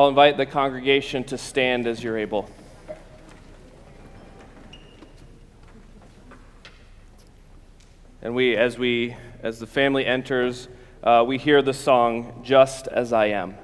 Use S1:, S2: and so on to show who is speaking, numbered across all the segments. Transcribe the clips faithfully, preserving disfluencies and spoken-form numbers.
S1: I'll invite the congregation to stand as you're able. And we, as we, as the family enters, uh, we hear the song, "Just as I Am."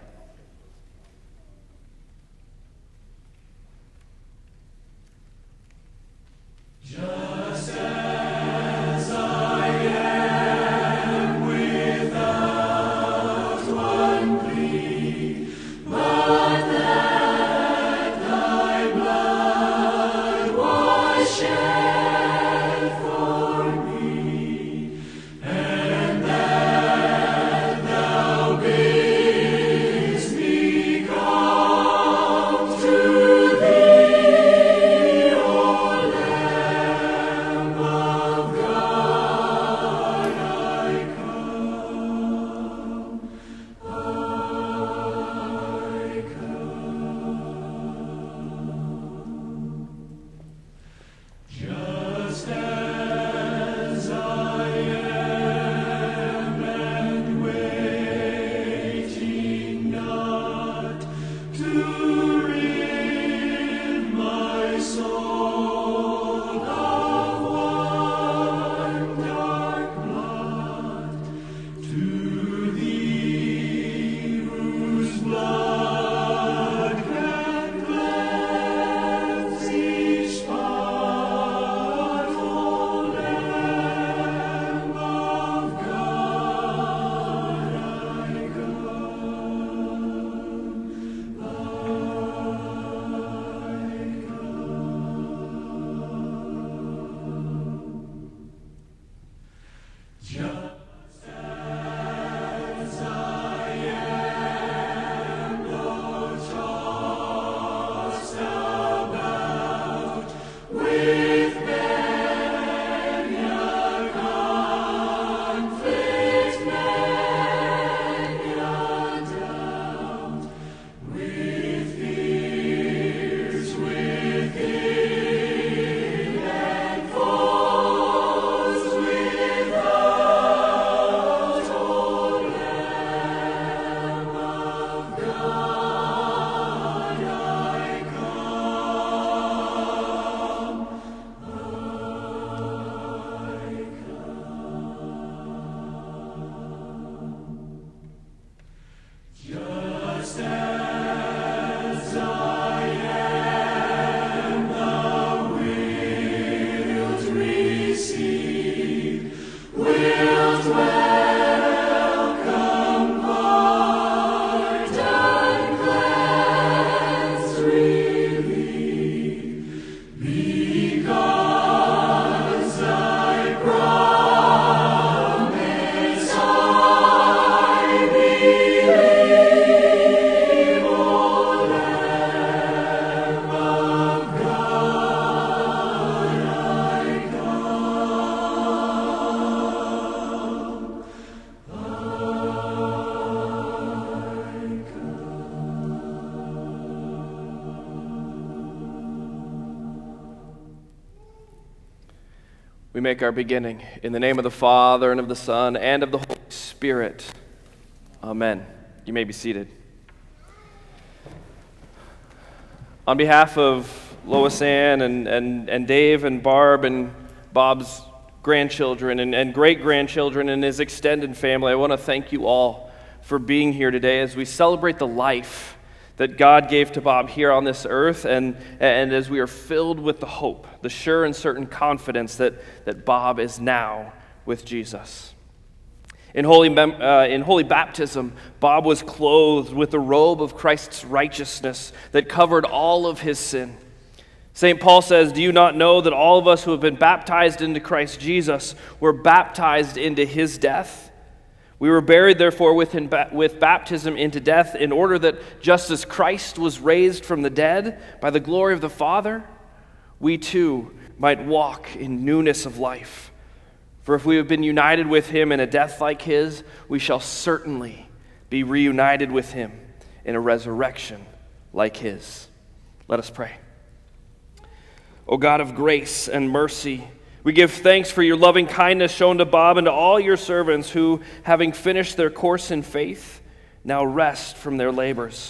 S1: We make our beginning in the name of the Father, and of the Son, and of the Holy Spirit. Amen. You may be seated. On behalf of Lois Ann and, and, and Dave and Barb and Bob's grandchildren and, and great-grandchildren and his extended family, I want to thank you all for being here today as we celebrate the life that God gave to Bob here on this earth, and, and as we are filled with the hope, the sure and certain confidence that, that Bob is now with Jesus. In holy, uh, in holy baptism, Bob was clothed with the robe of Christ's righteousness that covered all of his sin. Saint Paul says, "Do you not know that all of us who have been baptized into Christ Jesus were baptized into his death? We were buried, therefore, with, him, with baptism into death, in order that just as Christ was raised from the dead by the glory of the Father, we too might walk in newness of life. For if we have been united with him in a death like his, we shall certainly be reunited with him in a resurrection like his." Let us pray. O God of grace and mercy, we give thanks for your loving kindness shown to Bob and to all your servants who, having finished their course in faith, now rest from their labors.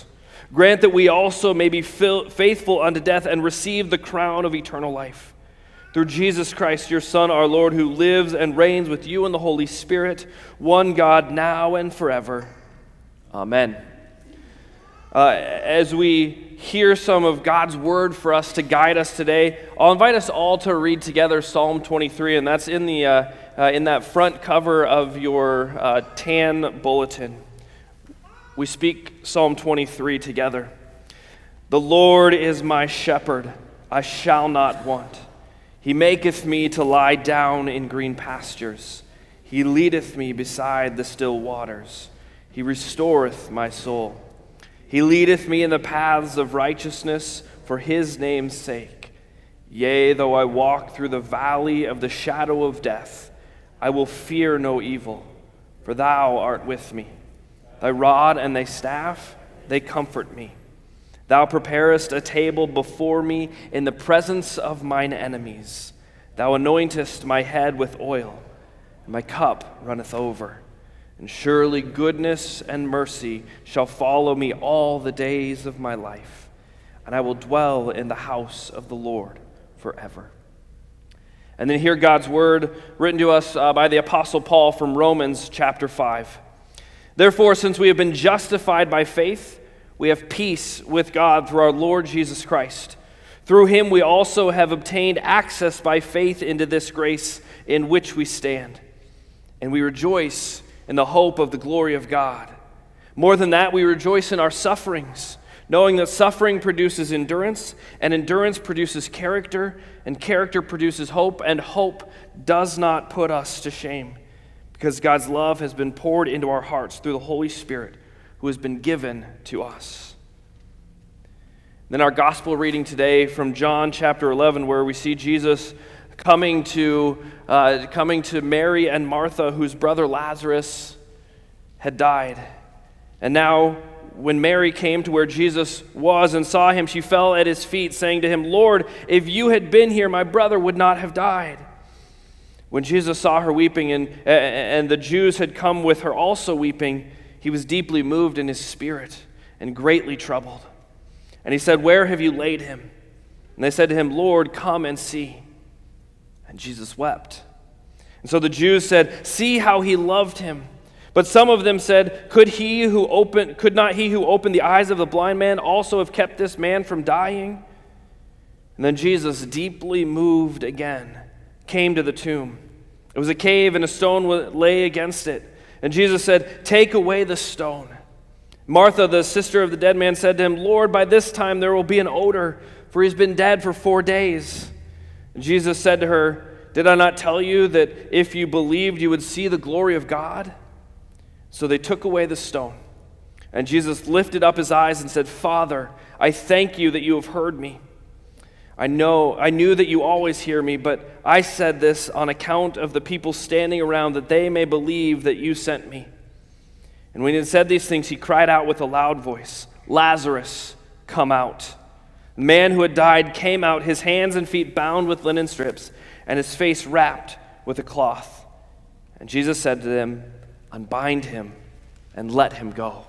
S1: Grant that we also may be faithful unto death and receive the crown of eternal life. Through Jesus Christ, your Son, our Lord, who lives and reigns with you in the Holy Spirit, one God, now and forever. Amen. Uh, as we hear some of God's word for us to guide us today, I'll invite us all to read together Psalm twenty-three, and that's in the uh, uh, in that front cover of your uh, tan bulletin. We speak Psalm twenty-three together. The Lord is my shepherd, I shall not want. He maketh me to lie down in green pastures. He leadeth me beside the still waters. He restoreth my soul. He leadeth me in the paths of righteousness for his name's sake. Yea, though I walk through the valley of the shadow of death, I will fear no evil, for thou art with me. Thy rod and thy staff, they comfort me. Thou preparest a table before me in the presence of mine enemies. Thou anointest my head with oil, and my cup runneth over. And surely goodness and mercy shall follow me all the days of my life, and I will dwell in the house of the Lord forever. And then hear God's word written to us uh, by the Apostle Paul from Romans chapter five. Therefore, since we have been justified by faith, we have peace with God through our Lord Jesus Christ. Through him we also have obtained access by faith into this grace in which we stand. And we rejoice in the hope of the glory of God. More than that, we rejoice in our sufferings, knowing that suffering produces endurance, and endurance produces character, and character produces hope, and hope does not put us to shame, because God's love has been poured into our hearts through the Holy Spirit who has been given to us. Then our gospel reading today from John chapter eleven, where we see Jesus coming to uh, coming to Mary and Martha, whose brother Lazarus had died. And now when Mary came to where Jesus was and saw him, she fell at his feet, saying to him, Lord, if you had been here, my brother would not have died. When Jesus saw her weeping, and, and the Jews had come with her also weeping, he was deeply moved in his spirit and greatly troubled. And he said, where have you laid him? And they said to him, Lord, come and see. And Jesus wept. And so the Jews said, see how he loved him. But some of them said, could he who opened, could not he who opened the eyes of the blind man also have kept this man from dying? And then Jesus, deeply moved again, came to the tomb. It was a cave, and a stone lay against it. And Jesus said, take away the stone. Martha, the sister of the dead man, said to him, Lord, by this time there will be an odor, for he's been dead for four days. And Jesus said to her, did I not tell you that if you believed, you would see the glory of God? So they took away the stone. And Jesus lifted up his eyes and said, Father, I thank you that you have heard me. I know, I knew that you always hear me, but I said this on account of the people standing around, that they may believe that you sent me. And when he had said these things, he cried out with a loud voice, Lazarus, come out. The man who had died came out, his hands and feet bound with linen strips, and his face wrapped with a cloth. And Jesus said to them, unbind him and let him go.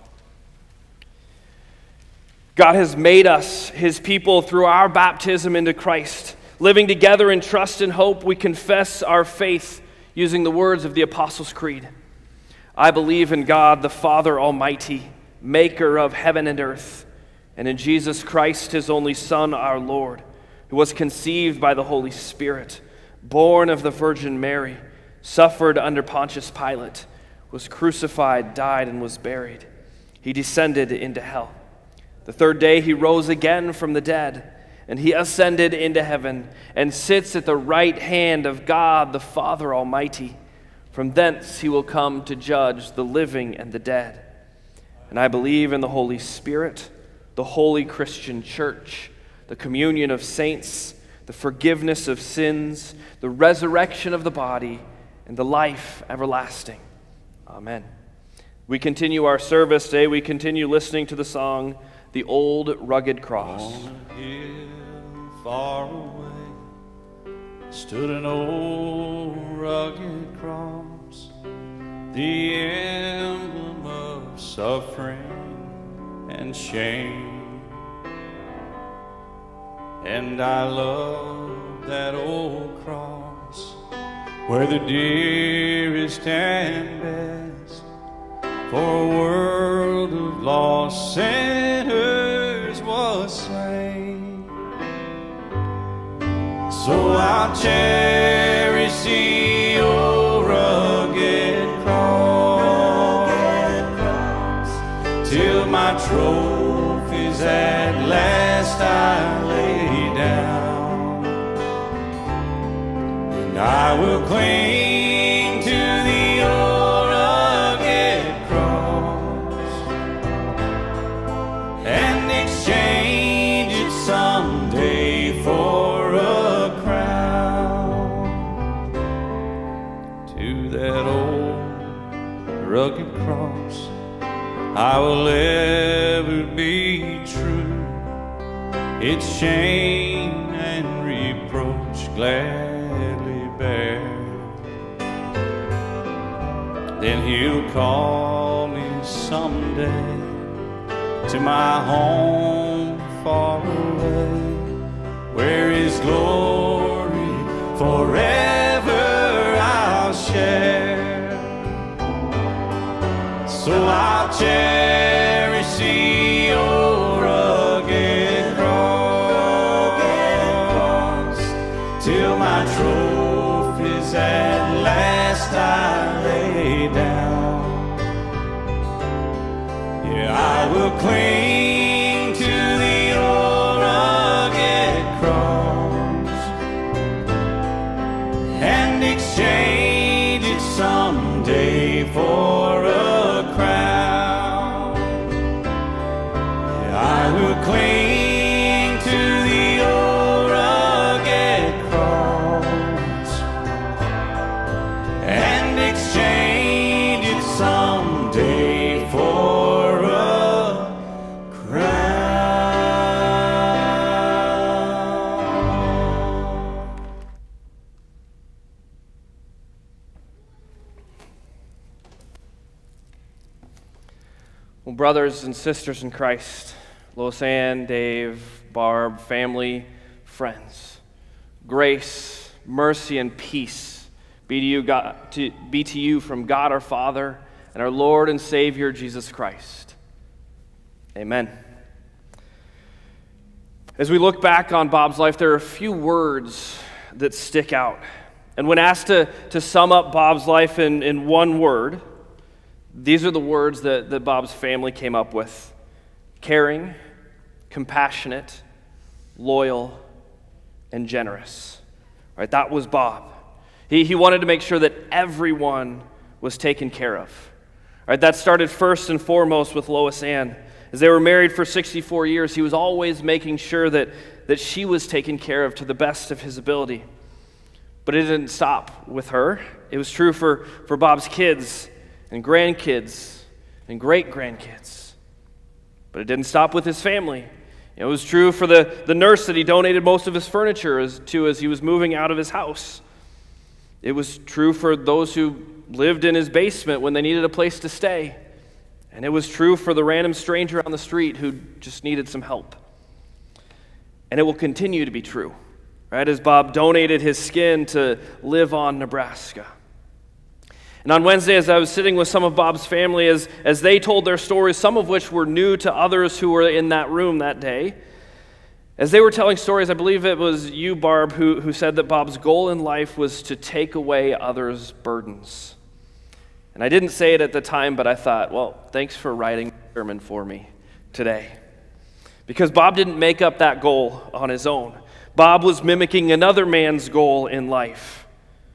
S1: God has made us his people through our baptism into Christ. Living together in trust and hope, we confess our faith using the words of the Apostles' Creed. I believe in God, the Father Almighty, maker of heaven and earth, and in Jesus Christ, his only Son, our Lord, who was conceived by the Holy Spirit, born of the Virgin Mary, suffered under Pontius Pilate, was crucified, died, and was buried. He descended into hell. The third day he rose again from the dead, and he ascended into heaven and sits at the right hand of God the Father Almighty. From thence he will come to judge the living and the dead. And I believe in the Holy Spirit, the holy Christian church, the communion of saints, the forgiveness of sins, the resurrection of the body, and the life everlasting. Amen. We continue our service today. We continue listening to the song, The Old Rugged Cross.
S2: On a hill far away stood an old rugged cross, the emblem of suffering and and shame. And I love that old cross where the dearest and best for a world of lost sinners was slain. So I'll cherish the old rugged cross till my trophies at last I lay down. And I will cling to the old rugged cross and exchange it someday for a crown. To that old rugged cross I will ever be true, its shame and reproach gladly bear. Then he'll call me someday to my home far away, where his glory forever I'll share. So I'll cherish the old rugged cross till my trophies at last I lay down. Yeah, I will cling to the old rugged cross and exchange it someday for a crown. Yeah, I will cling to the old rugged cross and exchange it someday for a crown.
S1: Well, brothers and sisters in Christ, Lois Ann, Dave, Barb, family, friends, grace, mercy, and peace be to you, God, to, be to you from God our Father and our Lord and Savior Jesus Christ. Amen. As we look back on Bob's life, there are a few words that stick out. And when asked to, to sum up Bob's life in, in one word, these are the words that, that Bob's family came up with: caring, compassionate, loyal, and generous. Right? That was Bob. He, he wanted to make sure that everyone was taken care of. Right? That started first and foremost with Lois Ann. As they were married for sixty-four years, he was always making sure that, that she was taken care of to the best of his ability. But it didn't stop with her. It was true for, for Bob's kids and grandkids and great-grandkids. But it didn't stop with his family. It was true for the, the nurse that he donated most of his furniture as, to as he was moving out of his house. It was true for those who lived in his basement when they needed a place to stay. And it was true for the random stranger on the street who just needed some help. And it will continue to be true, right, as Bob donated his skin to Live On Nebraska. And on Wednesday, as I was sitting with some of Bob's family, as, as they told their stories, some of which were new to others who were in that room that day, as they were telling stories, I believe it was you, Barb, who, who said that Bob's goal in life was to take away others' burdens. And I didn't say it at the time, but I thought, well, thanks for writing the sermon for me today. Because Bob didn't make up that goal on his own. Bob was mimicking another man's goal in life.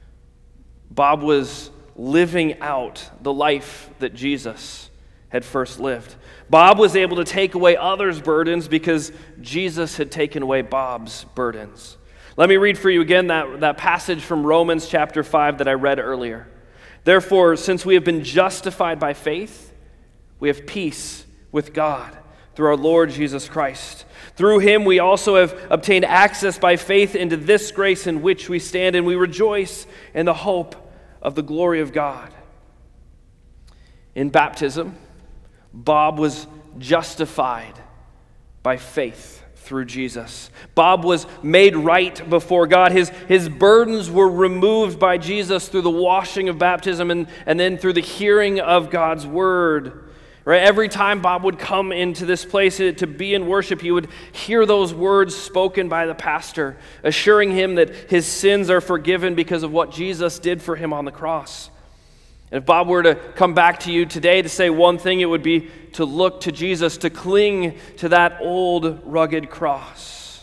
S1: Bob was living out the life that Jesus had first lived. Bob was able to take away others' burdens because Jesus had taken away Bob's burdens. Let me read for you again that, that passage from Romans chapter five that I read earlier. Therefore, since we have been justified by faith, we have peace with God through our Lord Jesus Christ. Through him we also have obtained access by faith into this grace in which we stand, and we rejoice in the hope of the glory of God. In baptism, Bob was justified by faith through Jesus. Bob was made right before God. His, his burdens were removed by Jesus through the washing of baptism and, and then through the hearing of God's word. Right? Every time Bob would come into this place to be in worship, he would hear those words spoken by the pastor, assuring him that his sins are forgiven because of what Jesus did for him on the cross. And if Bob were to come back to you today to say one thing, it would be to look to Jesus, to cling to that old rugged cross.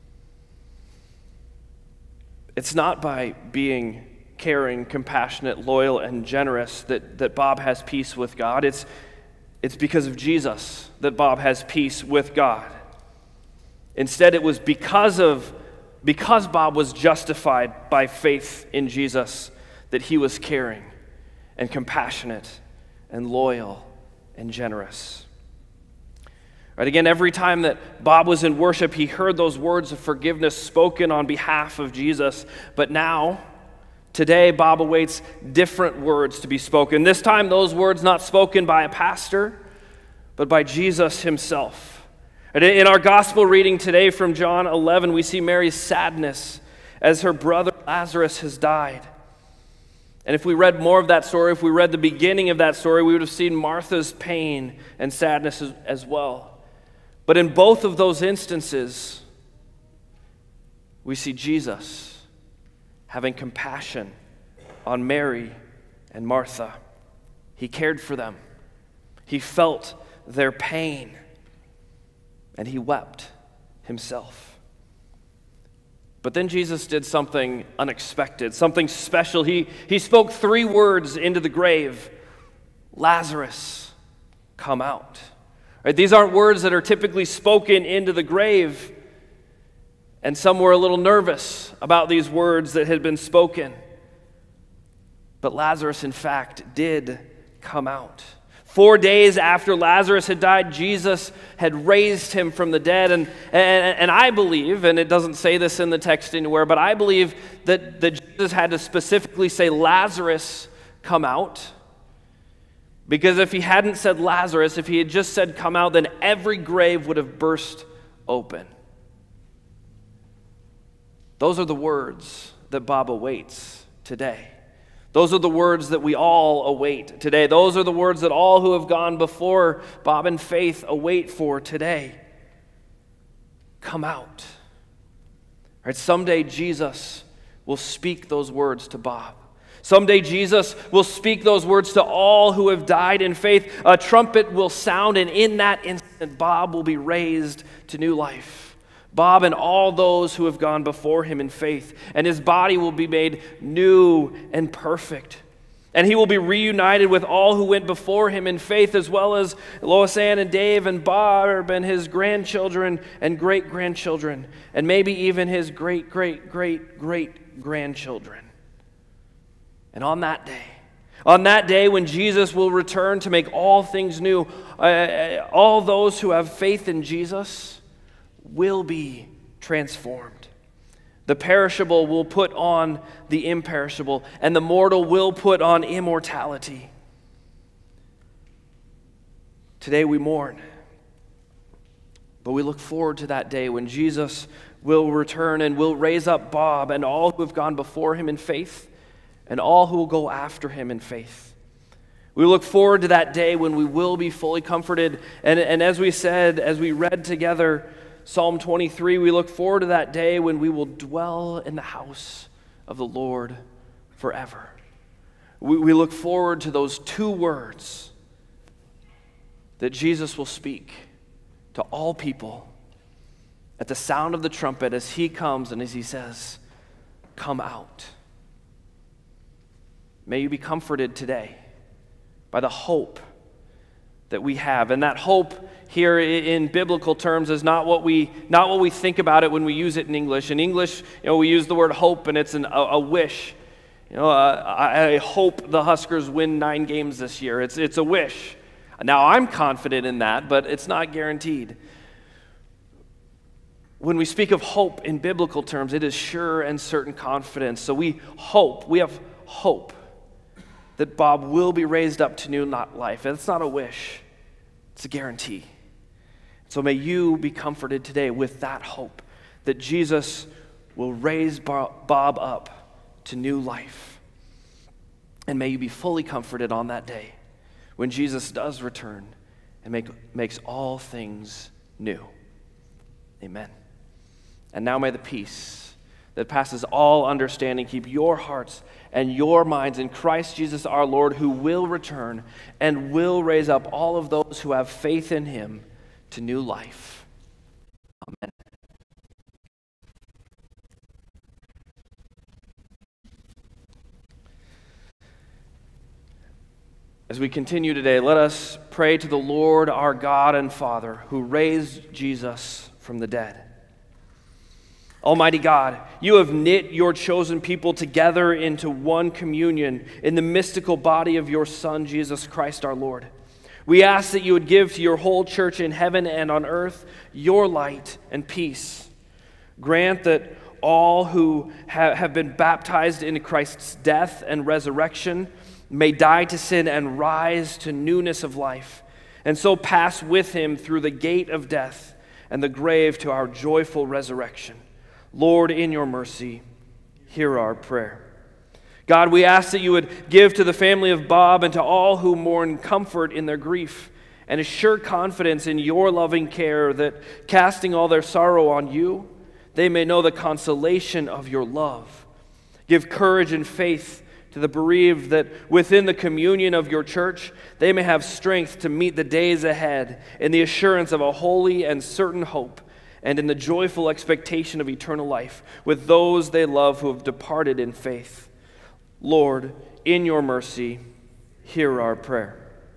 S1: It's not by being caring, compassionate, loyal, and generous that, that Bob has peace with God. It's, it's because of Jesus that Bob has peace with God. Instead, it was because of because Bob was justified by faith in Jesus that he was caring and compassionate and loyal and generous. Right, again, every time that Bob was in worship, he heard those words of forgiveness spoken on behalf of Jesus. But now, today, Bob awaits different words to be spoken. This time, those words not spoken by a pastor, but by Jesus himself. And in our gospel reading today from John eleven, we see Mary's sadness as her brother Lazarus has died. And if we read more of that story, if we read the beginning of that story, we would have seen Martha's pain and sadness as, as well. But in both of those instances, we see Jesus having compassion on Mary and Martha. He cared for them. He felt their pain, and he wept himself. But then Jesus did something unexpected, something special. He, he spoke three words into the grave: Lazarus, come out. Right? These aren't words that are typically spoken into the grave. And some were a little nervous about these words that had been spoken. But Lazarus, in fact, did come out. Four days after Lazarus had died, Jesus had raised him from the dead. And, and, and I believe, and it doesn't say this in the text anywhere, but I believe that, that Jesus had to specifically say, Lazarus, come out. Because if he hadn't said Lazarus, if he had just said come out, then every grave would have burst open. Those are the words that Bob awaits today. Those are the words that we all await today. Those are the words that all who have gone before Bob in faith await for today. Come out. Right? Someday Jesus will speak those words to Bob. Someday Jesus will speak those words to all who have died in faith. A trumpet will sound, and in that instant, Bob will be raised to new life. Bob and all those who have gone before him in faith, and his body will be made new and perfect. And he will be reunited with all who went before him in faith, as well as Lois Ann and Dave and Barb and his grandchildren and great-grandchildren, and maybe even his great-great-great-great-grandchildren. And on that day, on that day when Jesus will return to make all things new, uh, all those who have faith in Jesus will be transformed. The perishable will put on the imperishable, and the mortal will put on immortality. Today we mourn, but we look forward to that day when Jesus will return and will raise up Bob and all who have gone before him in faith and all who will go after him in faith. We look forward to that day when we will be fully comforted. And, and as we said, as we read together Psalm twenty-three, we look forward to that day when we will dwell in the house of the Lord forever. We, we look forward to those two words that Jesus will speak to all people at the sound of the trumpet as he comes and as he says, come out. May you be comforted today by the hope that we have. And that hope here in biblical terms is not what we not what we think about it when we use it in English. In English, you know, we use the word hope, and it's an, a, a wish. You know, uh, I, I hope the Huskers win nine games this year. It's it's a wish. Now I'm confident in that, but it's not guaranteed. When we speak of hope in biblical terms, it is sure and certain confidence. So we hope, we have hope that Bob will be raised up to new life. And it's not a wish, it's a guarantee. So may you be comforted today with that hope that Jesus will raise Bob up to new life. And may you be fully comforted on that day when Jesus does return and make, makes all things new. Amen. And now may the peace that passes all understanding keep your hearts and your minds in Christ Jesus our Lord, who will return and will raise up all of those who have faith in him to new life. Amen. As we continue today, let us pray to the Lord our God and Father, who raised Jesus from the dead. Almighty God, you have knit your chosen people together into one communion in the mystical body of your Son, Jesus Christ our Lord. We ask that you would give to your whole church in heaven and on earth your light and peace. Grant that all who ha- have been baptized into Christ's death and resurrection may die to sin and rise to newness of life, and so pass with him through the gate of death and the grave to our joyful resurrection. Lord, in your mercy, hear our prayer. God, we ask that you would give to the family of Bob and to all who mourn comfort in their grief and assure confidence in your loving care, that casting all their sorrow on you, they may know the consolation of your love. Give courage and faith to the bereaved, that within the communion of your church, they may have strength to meet the days ahead in the assurance of a holy and certain hope, and in the joyful expectation of eternal life with those they love who have departed in faith. Lord, in your mercy, hear our prayer.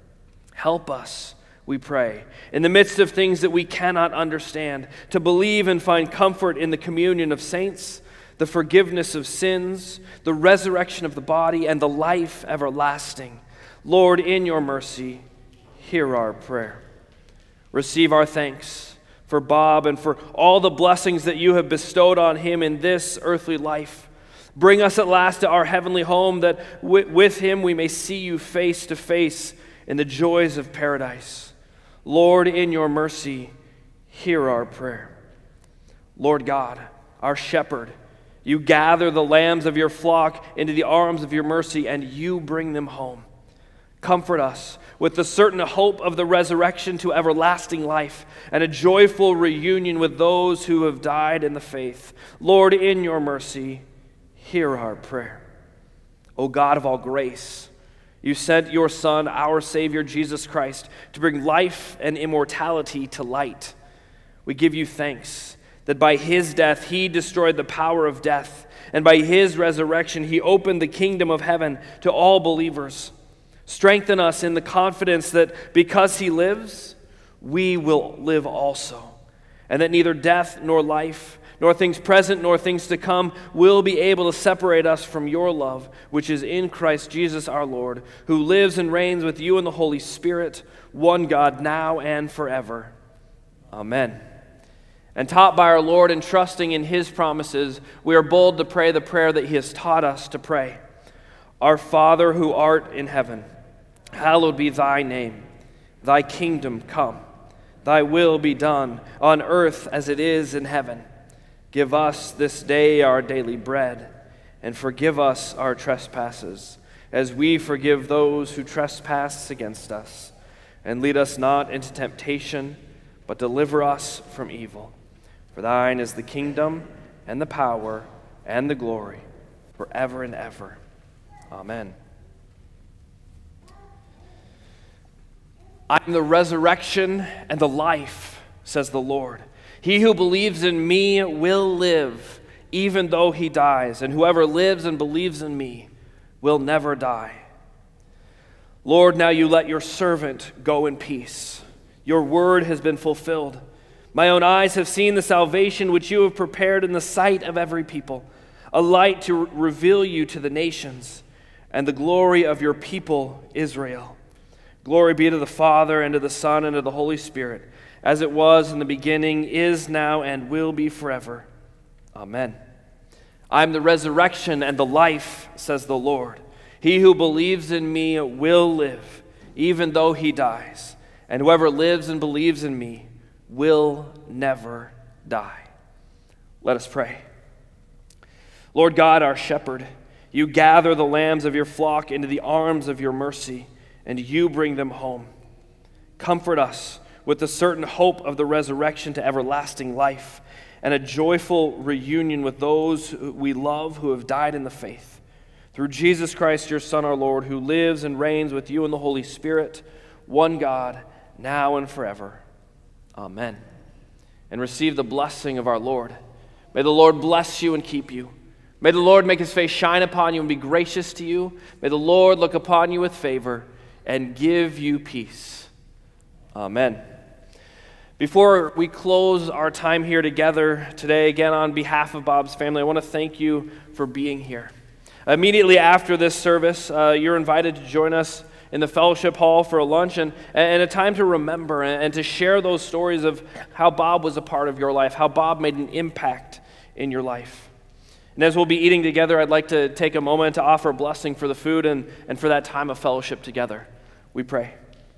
S1: Help us, we pray, in the midst of things that we cannot understand, to believe and find comfort in the communion of saints, the forgiveness of sins, the resurrection of the body, and the life everlasting. Lord, in your mercy, hear our prayer. Receive our thanks for Bob and for all the blessings that you have bestowed on him in this earthly life. Bring us at last to our heavenly home, that w- with him we may see you face to face in the joys of paradise. Lord, in your mercy, hear our prayer. Lord God, our shepherd, you gather the lambs of your flock into the arms of your mercy, and you bring them home. Comfort us with the certain hope of the resurrection to everlasting life and a joyful reunion with those who have died in the faith. Lord, in your mercy, hear our prayer. O God of all grace, you sent your Son, our Savior, Jesus Christ, to bring life and immortality to light. We give you thanks that by his death he destroyed the power of death, and by his resurrection he opened the kingdom of heaven to all believers. Strengthen us in the confidence that because he lives, we will live also, and that neither death nor life, nor things present nor things to come, will be able to separate us from your love, which is in Christ Jesus our Lord, who lives and reigns with you in the Holy Spirit, one God, now and forever. Amen. And taught by our Lord and trusting in his promises, we are bold to pray the prayer that he has taught us to pray. Our Father who art in heaven, hallowed be thy name. Thy kingdom come. Thy will be done on earth as it is in heaven. Give us this day our daily bread, and forgive us our trespasses, as we forgive those who trespass against us. And lead us not into temptation, but deliver us from evil. For thine is the kingdom, and the power, and the glory, forever and ever. Amen. I am the resurrection and the life, says the Lord. He who believes in me will live, even though he dies, and whoever lives and believes in me will never die. Lord, now you let your servant go in peace. Your word has been fulfilled. My own eyes have seen the salvation which you have prepared in the sight of every people, a light to re- reveal you to the nations, and the glory of your people Israel. Glory be to the Father, and to the Son, and to the Holy Spirit, as it was in the beginning, is now, and will be forever. Amen. I am the resurrection and the life, says the Lord. He who believes in me will live, even though he dies. And whoever lives and believes in me will never die. Let us pray. Lord God, our shepherd, you gather the lambs of your flock into the arms of your mercy, and you bring them home. Comfort us with the certain hope of the resurrection to everlasting life and a joyful reunion with those we love who have died in the faith. Through Jesus Christ, your Son, our Lord, who lives and reigns with you in the Holy Spirit, one God, now and forever. Amen. And receive the blessing of our Lord. May the Lord bless you and keep you. May the Lord make his face shine upon you and be gracious to you. May the Lord look upon you with favor and give you peace. Amen. Before we close our time here together today, again on behalf of Bob's family, I want to thank you for being here. Immediately after this service, uh, you're invited to join us in the fellowship hall for a lunch and, and a time to remember and, and to share those stories of how Bob was a part of your life, how Bob made an impact in your life. And as we'll be eating together, I'd like to take a moment to offer a blessing for the food and, and for that time of fellowship together. We pray.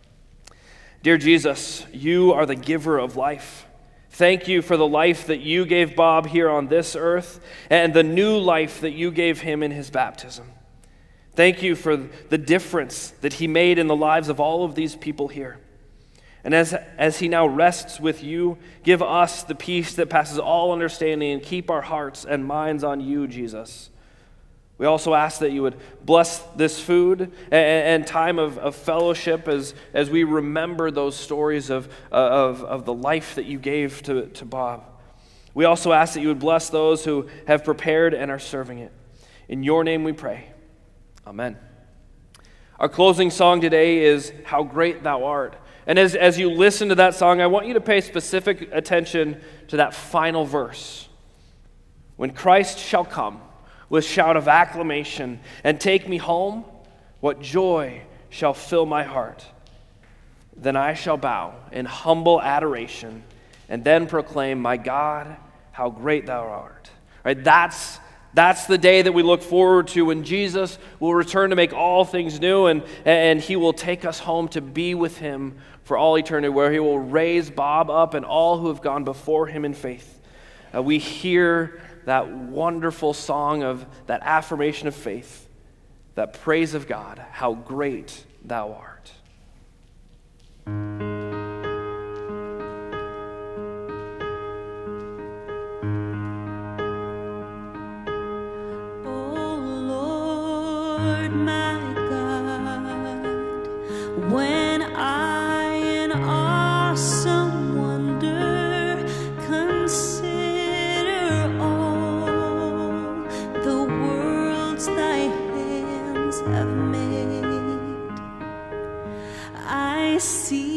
S1: Dear Jesus, you are the giver of life. Thank you for the life that you gave Bob here on this earth and the new life that you gave him in his baptism. Thank you for the difference that he made in the lives of all of these people here. And as, as he now rests with you, give us the peace that passes all understanding and keep our hearts and minds on you, Jesus. We also ask that you would bless this food and, and time of, of fellowship as, as we remember those stories of, of, of the life that you gave to, to Bob. We also ask that you would bless those who have prepared and are serving it. In your name we pray. Amen. Our closing song today is How Great Thou Art. And as, as you listen to that song, I want you to pay specific attention to that final verse. When Christ shall come with shout of acclamation and take me home, what joy shall fill my heart. Then I shall bow in humble adoration and then proclaim, my God, how great thou art. Right? That's That's the day that we look forward to when Jesus will return to make all things new and, and he will take us home to be with him for all eternity, where he will raise Bob up and all who have gone before him in faith. Uh, we hear that wonderful song of that affirmation of faith, that praise of God, how great thou art.
S3: My God, when I in awesome wonder consider all the worlds thy hands have made, I see